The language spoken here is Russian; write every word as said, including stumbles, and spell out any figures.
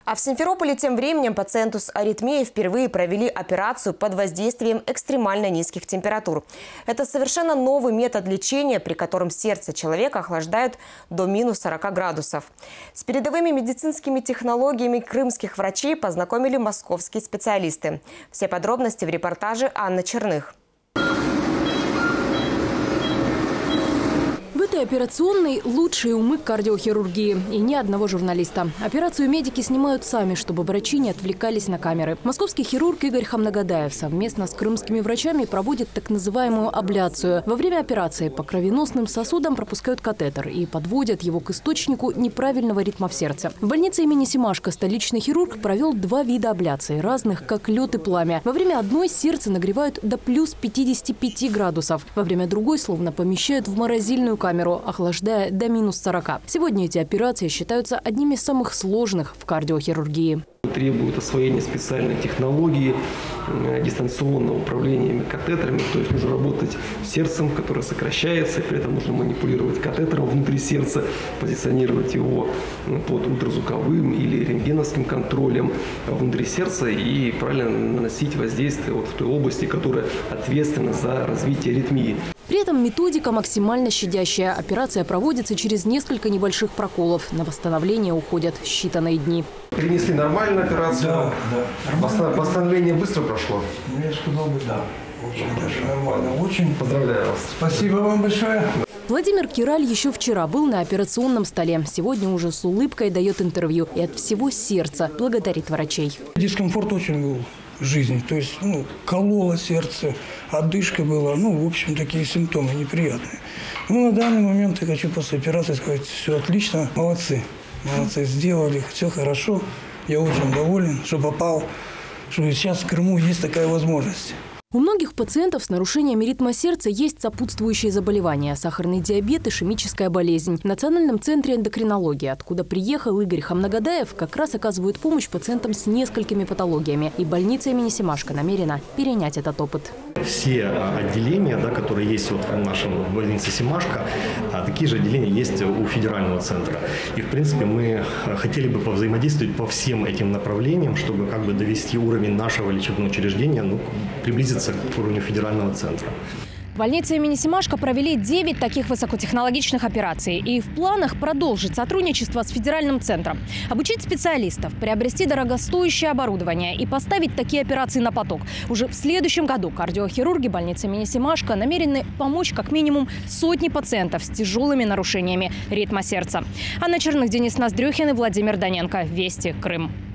А в Симферополе тем временем пациенту с аритмией впервые провели операцию под воздействием экстремально низких температур. Это совершенно новый метод лечения, при котором сердце человека охлаждают до минус сорока градусов. С передовыми медицинскими технологиями крымских врачей познакомили московские специалисты. Все подробности в репортаже Анны Черных. В этой операционной лучшие умы кардиохирургии. И ни одного журналиста. Операцию медики снимают сами, чтобы врачи не отвлекались на камеры. Московский хирург Игорь Хамнагадаев совместно с крымскими врачами проводит так называемую абляцию. Во время операции по кровеносным сосудам пропускают катетер и подводят его к источнику неправильного ритма в сердце. В больнице имени Семашко столичный хирург провел два вида абляций, разных как лед и пламя. Во время одной сердце нагревают до плюс пятидесяти пяти градусов. Во время другой словно помещают в морозильную камеру, охлаждая до минус сорока. Сегодня эти операции считаются одними из самых сложных в кардиохирургии. Требует освоения специальной технологии, дистанционного управления катетерами. То есть нужно работать с сердцем, которое сокращается, и при этом нужно манипулировать катетером внутри сердца, позиционировать его под ультразвуковым или рентгеновским контролем внутри сердца и правильно наносить воздействие вот в той области, которая ответственна за развитие аритмии. При этом методика максимально щадящая. Операция проводится через несколько небольших проколов. На восстановление уходят считанные дни. Перенесли нормальную операцию? Да, да. Нормально. Восстановление быстро прошло? Я сказал бы, да. Очень даже нормально. Очень. Поздравляю вас. Спасибо вам большое. Владимир Кираль еще вчера был на операционном столе. Сегодня уже с улыбкой дает интервью и от всего сердца благодарит врачей. Дискомфорт очень был в жизни. То есть, ну, кололо сердце, одышка была. Ну, в общем, такие симптомы неприятные. Ну, на данный момент я хочу после операции сказать, все отлично. Молодцы. Молодцы, сделали. Все хорошо. Я очень доволен, что попал. Что сейчас в Крыму есть такая возможность. У многих пациентов с нарушениями ритма сердца есть сопутствующие заболевания – сахарный диабет, ишемическая болезнь. В Национальном центре эндокринологии, откуда приехал Игорь Хамнагадаев, как раз оказывают помощь пациентам с несколькими патологиями. И больница имени Семашко намерена перенять этот опыт. Все отделения, да, которые есть вот в нашем больнице Семашко, такие же отделения есть у федерального центра. И, в принципе, мы хотели бы повзаимодействовать по всем этим направлениям, чтобы как бы довести уровень нашего лечебного учреждения, ну, приблизиться к уровню федерального центра. В больнице имени Семашко провели девять таких высокотехнологичных операций. И в планах продолжить сотрудничество с федеральным центром. Обучить специалистов, приобрести дорогостоящее оборудование и поставить такие операции на поток. Уже в следующем году кардиохирурги больницы имени Семашко намерены помочь как минимум сотни пациентов с тяжелыми нарушениями ритма сердца. Анна Черных, Денис Ноздрюхин и Владимир Доненко. Вести, Крым.